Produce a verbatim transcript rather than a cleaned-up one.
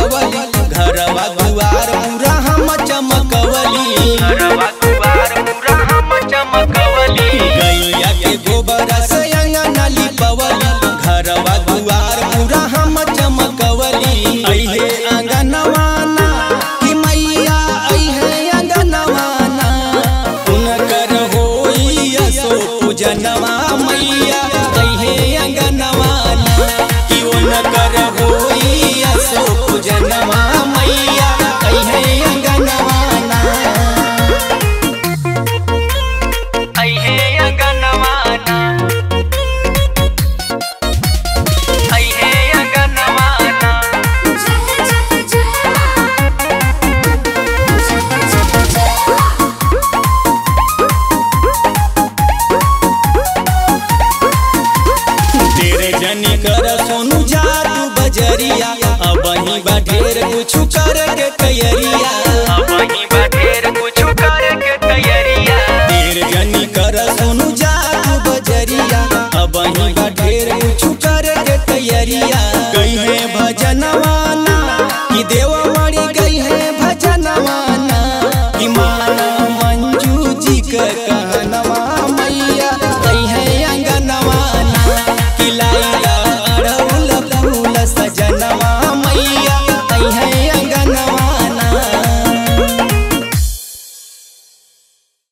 चमकवली घरवा दुआर पूरा हम चमकवली घरवा दुआर पूरा हम चमकवली गैया के गोबर से अंगना लिपवली घरवा दुआर पूरा हम चमकवली अइहे अंगनवाना कि मैया अइहे अंगनवाना उनकर होई असो पूजनवा मैया अइहे अंगनवाना।